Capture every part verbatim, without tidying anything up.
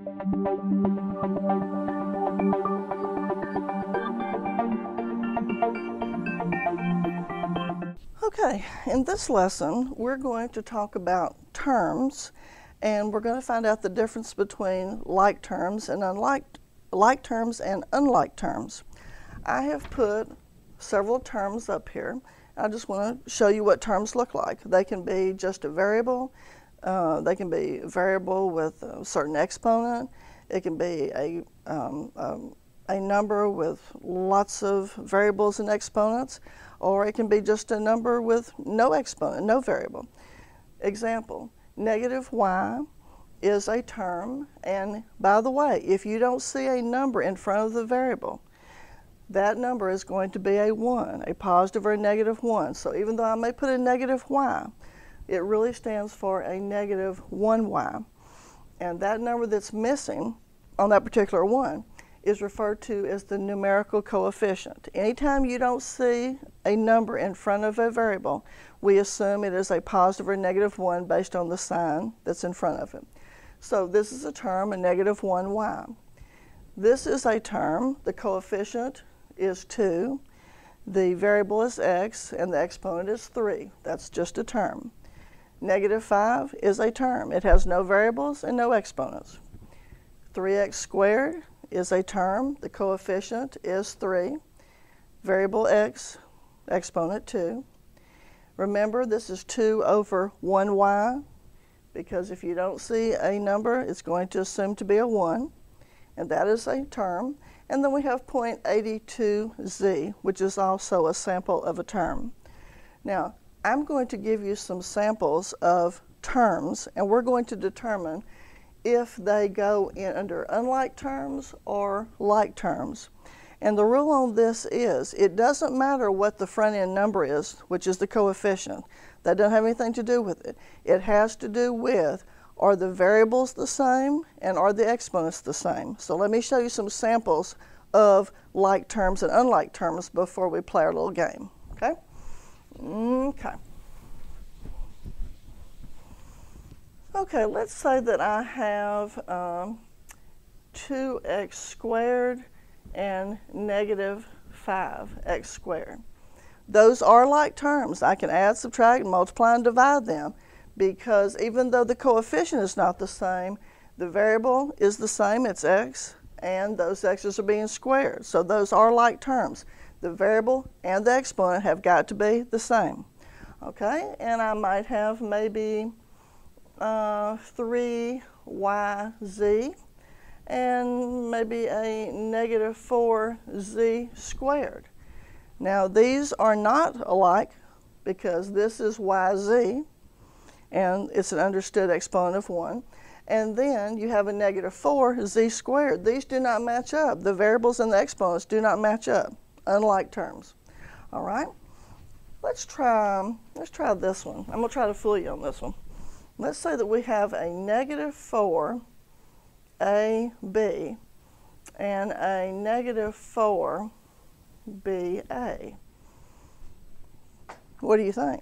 Okay, in this lesson, we're going to talk about terms, and we're going to find out the difference between like terms and unlike like terms and unlike terms. I have put several terms up here. I just want to show you what terms look like. They can be just a variable. Uh, they can be a variable with a certain exponent. It can be a, um, um, a number with lots of variables and exponents, or it can be just a number with no exponent, no variable. Example, negative y is a term, and by the way, if you don't see a number in front of the variable, that number is going to be a one, a positive or a negative one. So even though I may put a negative y, it really stands for a negative one y. And that number that's missing on that particular one is referred to as the numerical coefficient. Anytime you don't see a number in front of a variable, we assume it is a positive or negative one based on the sign that's in front of it. So this is a term, a negative one y. This is a term, the coefficient is two, the variable is x, and the exponent is three. That's just a term. Negative five is a term. It has no variables and no exponents. three x squared is a term. The coefficient is three. Variable x, exponent two. Remember, this is two over one y, because if you don't see a number, it's going to assume to be a one, and that is a term. And then we have zero point eight two z, which is also a sample of a term. Now, I'm going to give you some samples of terms, and we're going to determine if they go in under unlike terms or like terms. And the rule on this is, it doesn't matter what the front end number is, which is the coefficient. That doesn't have anything to do with it. It has to do with, are the variables the same and are the exponents the same? So let me show you some samples of like terms and unlike terms before we play our little game, okay? Okay. Okay, let's say that I have um, two x squared and negative five x squared. Those are like terms. I can add, subtract, multiply, and divide them, because even though the coefficient is not the same, the variable is the same, it's x, and those x's are being squared. So those are like terms. The variable and the exponent have got to be the same. Okay, and I might have maybe uh, three y z and maybe a negative four z squared. Now these are not alike because this is yz, and it's an understood exponent of one. And then you have a negative four z squared. These do not match up. The variables and the exponents do not match up, unlike terms. All right, let's try, let's try this one. I'm going to try to fool you on this one. Let's say that we have a negative four a b and a negative four b a. What do you think?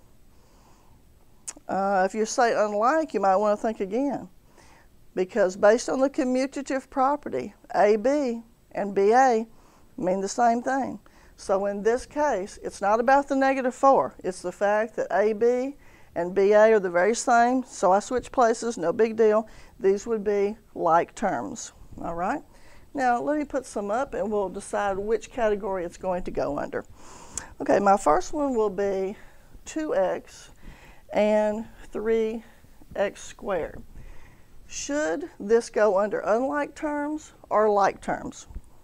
Uh, if you say unlike, you might want to think again, because based on the commutative property, A B and B A mean the same thing. So in this case, it's not about the negative four. It's the fact that A B and B A are the very same, so I switch places, no big deal. These would be like terms, all right? Now, let me put some up, and we'll decide which category it's going to go under. Okay, my first one will be two x and three x squared. Should this go under unlike terms or like terms?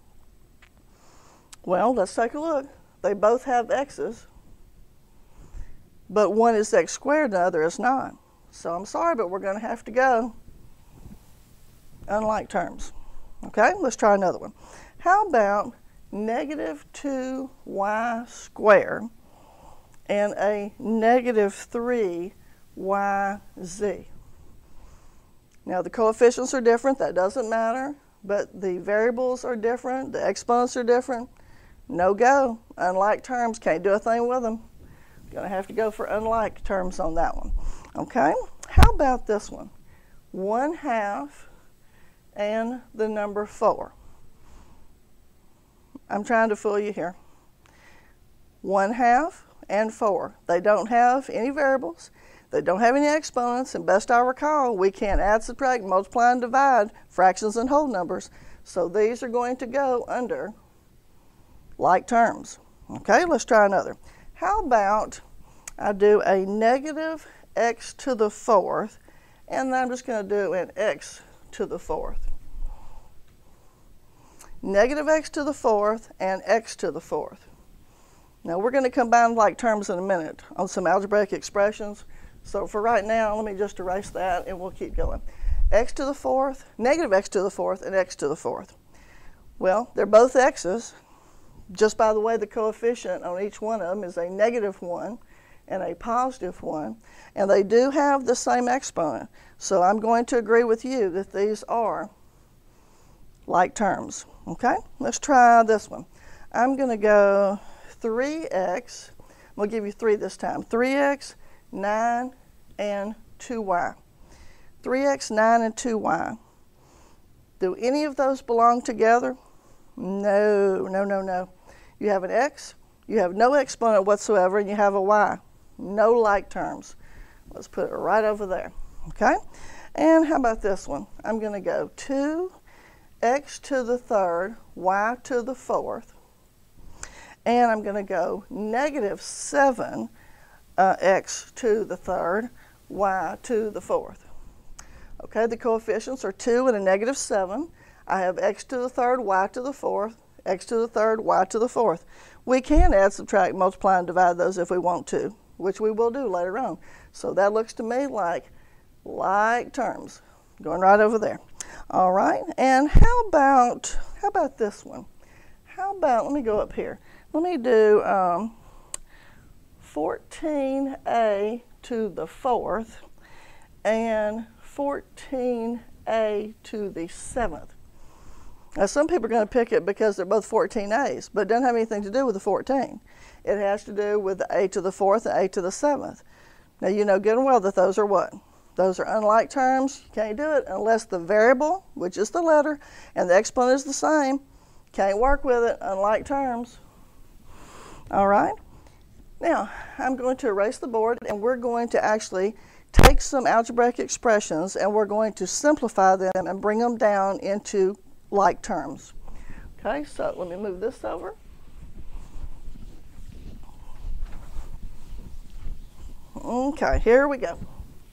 Well, let's take a look. They both have x's, but one is x squared and the other is not. So I'm sorry, but we're going to have to go unlike terms. Okay, let's try another one. How about negative two y squared and a negative three y z? Now the coefficients are different, that doesn't matter, but the variables are different, the exponents are different. No go. Unlike terms, can't do a thing with them. Gonna have to go for unlike terms on that one. Okay, how about this one? One half and the number four. I'm trying to fool you here. one half and four. They don't have any variables. They don't have any exponents, and best I recall, we can't add, subtract, multiply, and divide fractions and whole numbers. So these are going to go under like terms. Okay, let's try another. How about I do a negative x to the fourth, and then I'm just going to do an x to the fourth. Negative x to the fourth and x to the fourth. Now we're going to combine like terms in a minute on some algebraic expressions. So for right now, let me just erase that and we'll keep going. X to the fourth, negative x to the fourth, and x to the fourth. Well, they're both x's. Just by the way, the coefficient on each one of them is a negative one and a positive one. And they do have the same exponent. So I'm going to agree with you that these are like terms. Okay, let's try this one. I'm going to go three x, we'll give you three this time, three x, nine, and two y. three x, nine, and two y. Do any of those belong together? No, no, no, no. You have an x, you have no exponent whatsoever, and you have a y. No like terms. Let's put it right over there. Okay? And how about this one? I'm going to go two x to the third, y to the fourth. And I'm going to go negative seven uh, x to the third, y to the fourth. Okay, the coefficients are two and a negative seven. I have x to the third, y to the fourth, x to the third, y to the fourth. We can add, subtract, multiply, and divide those if we want to, which we will do later on. So that looks to me like like terms, going right over there. All right, and how about, how about this one? How about, let me go up here. Let me do um, fourteen a to the fourth and fourteen a to the seventh. Now some people are going to pick it because they're both fourteen a's, but it doesn't have anything to do with the fourteen. It has to do with the a to the fourth and a to the seventh. Now you know good and well that those are what? Those are unlike terms. You can't do it unless the variable, which is the letter, and the exponent is the same. Can't work with it, unlike terms. All right? Now, I'm going to erase the board, and we're going to actually take some algebraic expressions, and we're going to simplify them and bring them down into like terms. Okay, so let me move this over. Okay, here we go.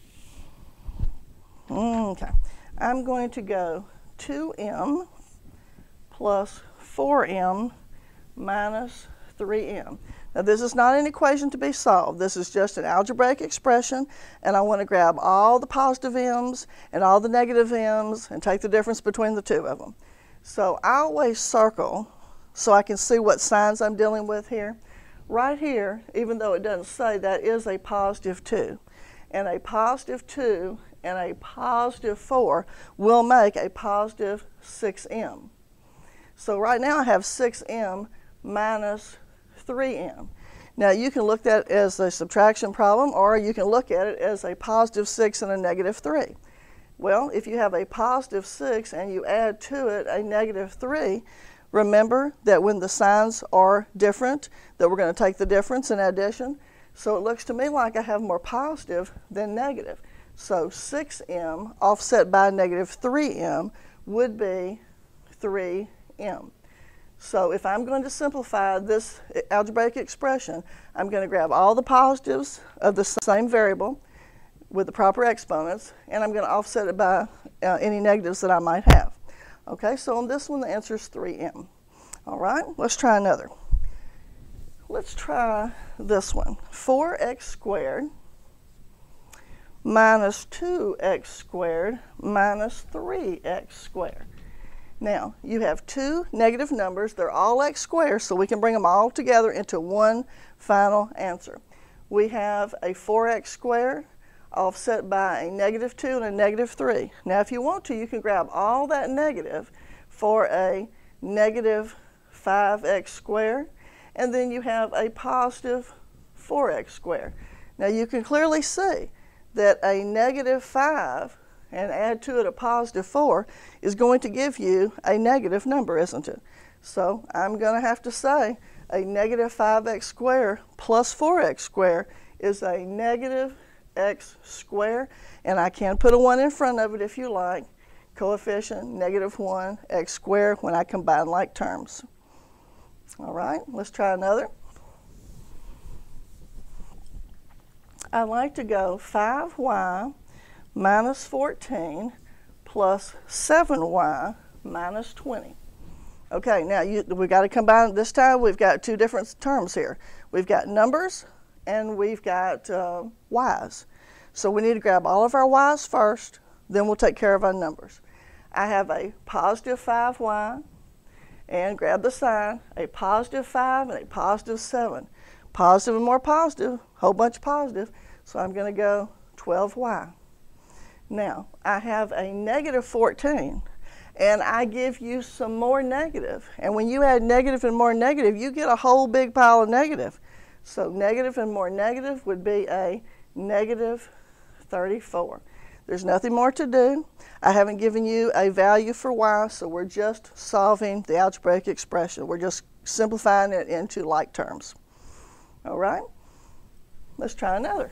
Okay, I'm going to go two m plus four m minus three m. Now this is not an equation to be solved. This is just an algebraic expression, and I want to grab all the positive m's and all the negative m's and take the difference between the two of them. So I always circle so I can see what signs I'm dealing with here. Right here, even though it doesn't say, that is a positive two. And a positive two and a positive four will make a positive six m. So right now I have six m minus three m. Now you can look at it as a subtraction problem, or you can look at it as a positive six and a negative three. Well, if you have a positive six and you add to it a negative three, remember that when the signs are different, that we're going to take the difference in addition. So it looks to me like I have more positive than negative. So six m offset by negative three m would be three m. So if I'm going to simplify this algebraic expression, I'm going to grab all the positives of the same variable with the proper exponents, and I'm going to offset it by uh, any negatives that I might have. Okay, so on this one the answer is three m. All right, let's try another. Let's try this one. four x squared minus two x squared minus three x squared. Now, you have two negative numbers. They're all x squared, so we can bring them all together into one final answer. We have a four x squared offset by a negative two and a negative three. Now, if you want to, you can grab all that negative for a negative five x squared, and then you have a positive four x squared. Now, you can clearly see that a negative five and add to it a positive four is going to give you a negative number, isn't it? So I'm going to have to say a negative five x squared plus four x squared is a negative x squared, and I can put a one in front of it if you like. Coefficient negative one x squared when I combine like terms. All right, let's try another. I'd like to go five y minus fourteen plus seven y minus twenty. Okay, now you, we've got to combine. This time we've got two different terms here. We've got numbers and we've got uh, y's. So we need to grab all of our y's first, then we'll take care of our numbers. I have a positive five y, and grab the sign, a positive five and a positive seven. Positive and more positive, whole bunch of positive, so I'm going to go twelve y. Now, I have a negative fourteen, and I give you some more negative. And when you add negative and more negative, you get a whole big pile of negative. So negative and more negative would be a negative thirty-four. There's nothing more to do. I haven't given you a value for y, so we're just solving the algebraic expression. We're just simplifying it into like terms. All right? Let's try another.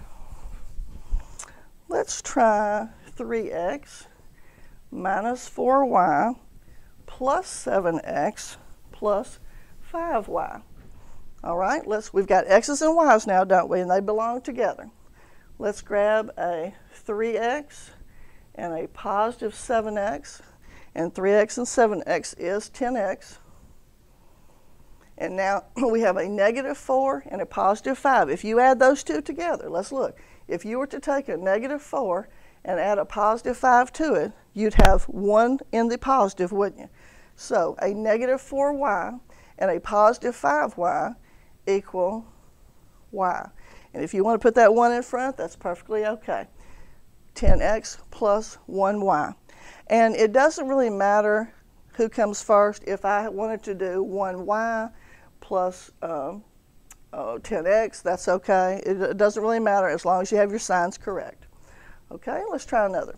Let's try three x minus four y plus seven x plus five y. All right, let's, we've got x's and y's now, don't we? And they belong together. Let's grab a three x and a positive seven x. And three x and seven x is ten x. And now we have a negative four and a positive five. If you add those two together, let's look. If you were to take a negative four and add a positive five to it, you'd have one in the positive, wouldn't you? So a negative four y and a positive five y equal y. And if you want to put that one in front, that's perfectly okay. ten x plus one y. And it doesn't really matter who comes first. If I wanted to do one y plus um, oh, ten x, that's okay. It, it doesn't really matter as long as you have your signs correct. Okay, let's try another.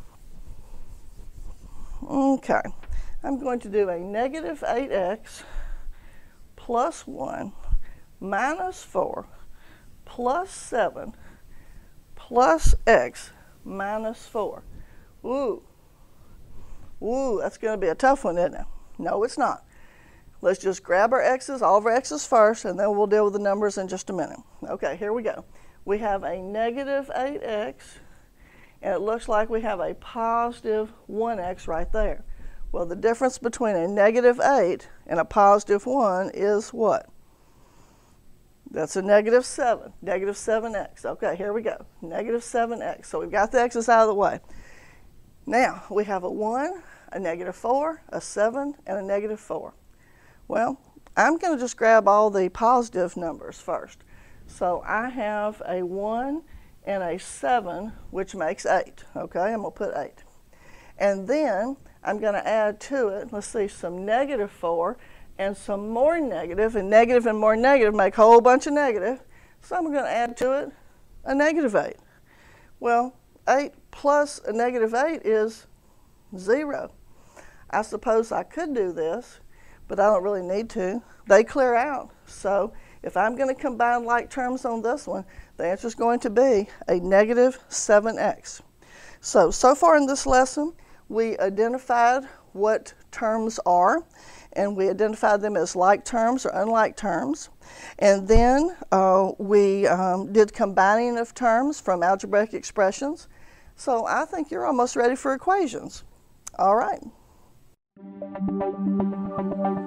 Okay, I'm going to do a negative eight x plus one minus four plus seven plus x minus four. Ooh, ooh, that's going to be a tough one, isn't it? No, it's not. Let's just grab our x's, all of our x's first, and then we'll deal with the numbers in just a minute. Okay, here we go. We have a negative eight x, and it looks like we have a positive one x right there. Well, the difference between a negative eight and a positive one is what? That's a negative seven, negative seven x. Okay, here we go, negative seven x. So we've got the x's out of the way. Now, we have a one, a negative four, a seven, and a negative four. Well, I'm going to just grab all the positive numbers first. So I have a one and a seven, which makes eight. Okay, I'm going to put eight. And then I'm going to add to it, let's see, some negative four and some more negative, and negative and more negative make a whole bunch of negative. So I'm going to add to it a negative eight. Well, eight plus a negative eight is zero. I suppose I could do this, but I don't really need to. They clear out. So if I'm going to combine like terms on this one, the answer is going to be a negative seven x. So, so far in this lesson, we identified what terms are, and we identified them as like terms or unlike terms. And then uh, we um, did combining of terms from algebraic expressions. So I think you're almost ready for equations. All right.